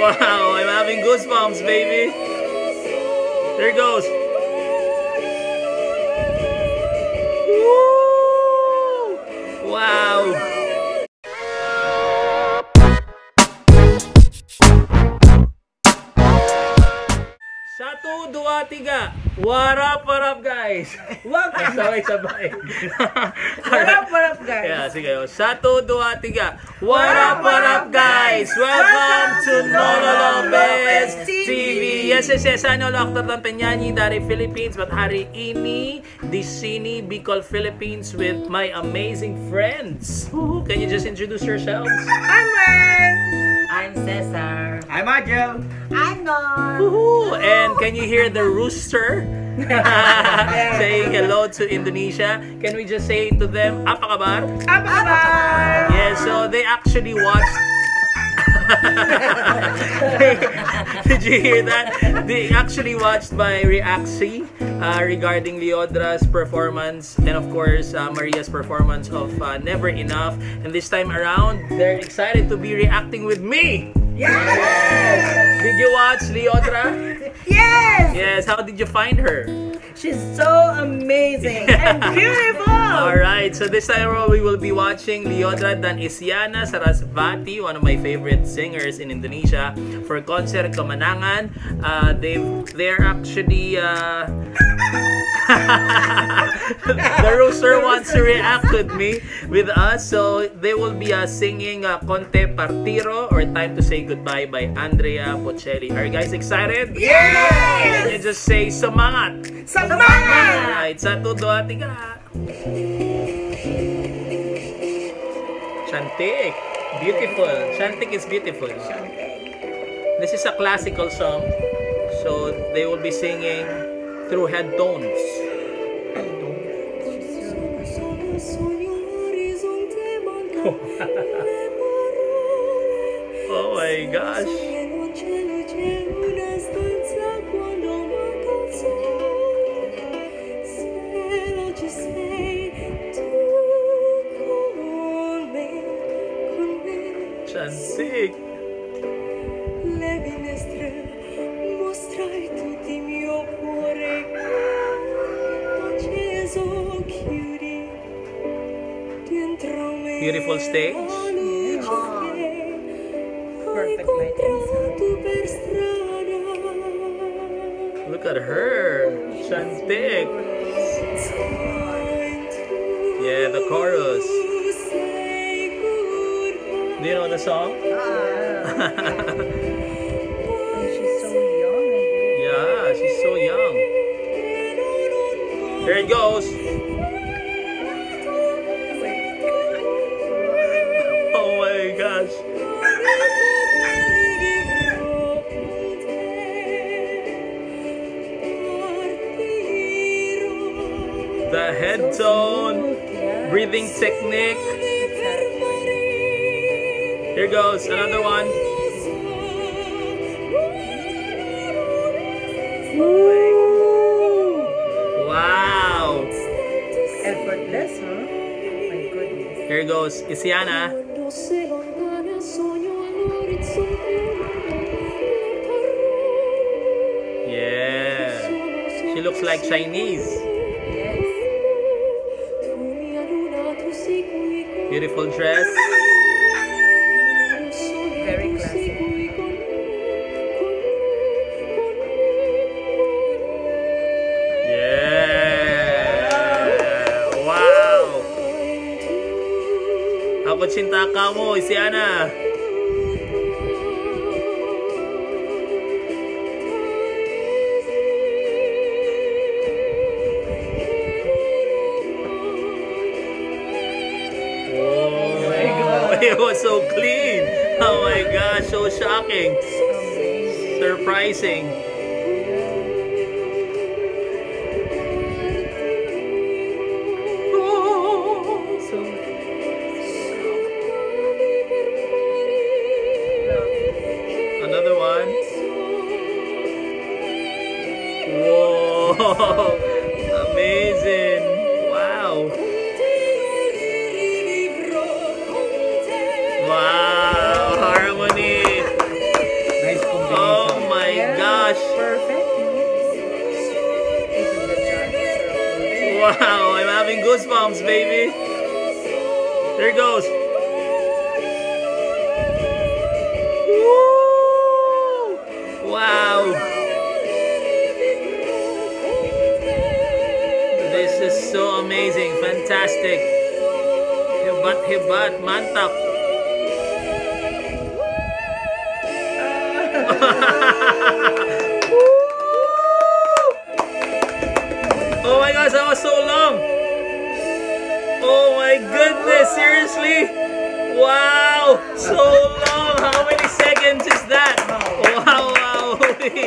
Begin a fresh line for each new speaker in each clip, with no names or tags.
Wow, I'm having goosebumps, baby. There it goes. Woo! Wow. Satu, dua, tiga. What up, guys?
Welcome.
Sabay-sabay.
What up, guys?
Yeah, sige. Satu, dua, tiga. What up, guys? Welcome to Nolo Lopez TV. Yes, Nolo Actor ng Peñani, dari Philippines, but hari ini di sini Bicol, Philippines with my amazing friends. Can you just introduce yourselves?
I'm Ren.
I'm Cesar.
I'm Agel.
I'm Norm.
Woohoo! And can you hear the rooster saying hello to Indonesia? Can we just say to them, apa kabar?
Apa kabar?
Yeah, so they actually watched. Did you hear that? They actually watched my reaction regarding Leodra's performance and of course Maria's performance of Never Enough. And this time around, they're excited to be reacting with me.
Yes!
Did you watch Leodra?
Yes!
Yes. How did you find her?
She's so amazing and beautiful!
Alright, so this time around we will be watching Leodra dan Isyana Sarasvati, one of my favorite singers in Indonesia, for concert Kemenangan. They're actually the rooster wants to react with us, so they will be singing Conte Partiro or Time to Say Goodbye by Andrea Bocelli. Are you guys excited?
Yes!
Can you just say Semangat?
Semangat!
Alright, satu, dua, tiga. Cantik. Beautiful. Cantik is beautiful. This is a classical song, so they will be singing through headphones. Oh my gosh. Cantik. Beautiful stage.
Perfect lighting.
Look at her. Cantik. Yeah, the chorus. Do you know the song?
She's so young.
Yeah, she's so young. There it goes. Oh my gosh. The head tone, breathing technique. Here goes another one. Wow.
Effortless, huh? My goodness.
Here goes Isyana. Yeah. She looks like Chinese.
Yes.
Beautiful dress.
Very classic.
Yeah. Wow. Ako cinta kamu, Isyana. It was so clean. Oh my gosh, so shocking. Surprising. Another one. Whoa. Amazing. Wow. Wow, harmony.
Nice
goosebumps, baby. There it goes. Woo! Wow. This is so amazing. Fantastic. Hebat, mantap. Oh my gosh, that was so long. Oh my goodness, seriously? Wow, so long. How many seconds is that? Wow.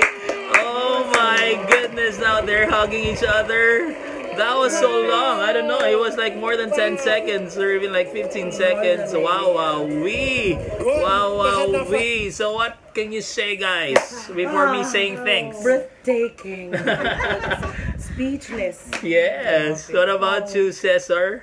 Oh my goodness, now they're hugging each other. That was so long. I don't know. It was like more than 10 seconds or even like 15 seconds. Wow-wee. Wow-wee. So what can you say, guys, before me saying thanks?
Breathtaking. Speechless.
Yes. What about you, Cesar?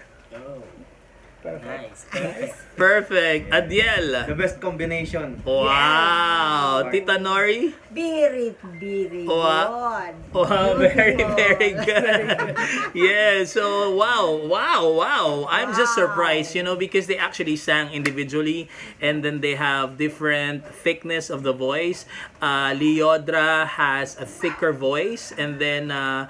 Nice.
Perfect. Adiel.
The best combination.
Wow. Tita Nori?
Very
Wow.
good.
Wow, very good. Yeah, so wow. I'm just surprised, because they actually sang individually and then they have different thickness of the voice. Leodra has a thicker voice and then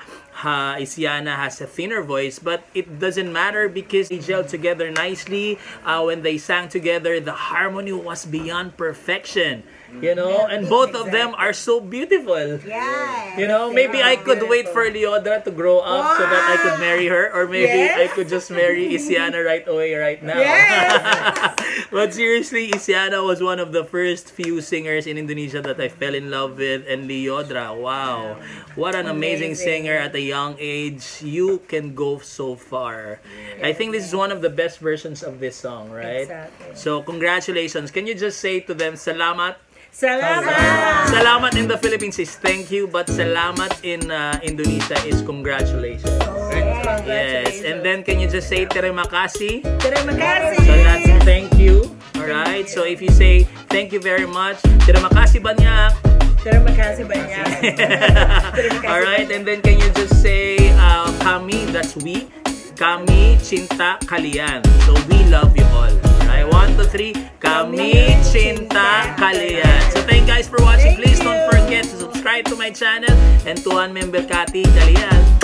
Isiana has a thinner voice, but it doesn't matter because they gelled together nicely. When they sang together, the harmony was beyond perfection. And both of them are so beautiful.
Yes.
Maybe I could wait for Leodra to grow up so that I could marry her, or maybe I could just marry Isiana right away, right now.
Yes.
But seriously, Isiana was one of the first few singers in Indonesia that I fell in love with, and Leodra, wow, what an amazing singer at a young age. You can go so far. I think this is one of the best versions of this song, right?
Exactly.
So congratulations. Can you just say to them, salamat?
Salamat!
Salamat in the Philippines is thank you, but salamat in Indonesia is congratulations. Yes, and then can you just say terima kasih?
Terima kasih!
So that's thank you. Alright, so if you say thank you very much, terima kasih banyak.
Terima kasih banyak.
Alright, and then can you just say kami, that's we. Kami cinta kalian. So we love you all. Alright, 1, 2, 3. Kami cinta kalian. So thank you guys for watching. Please don't forget to subscribe to my channel and to member Kati Kalian.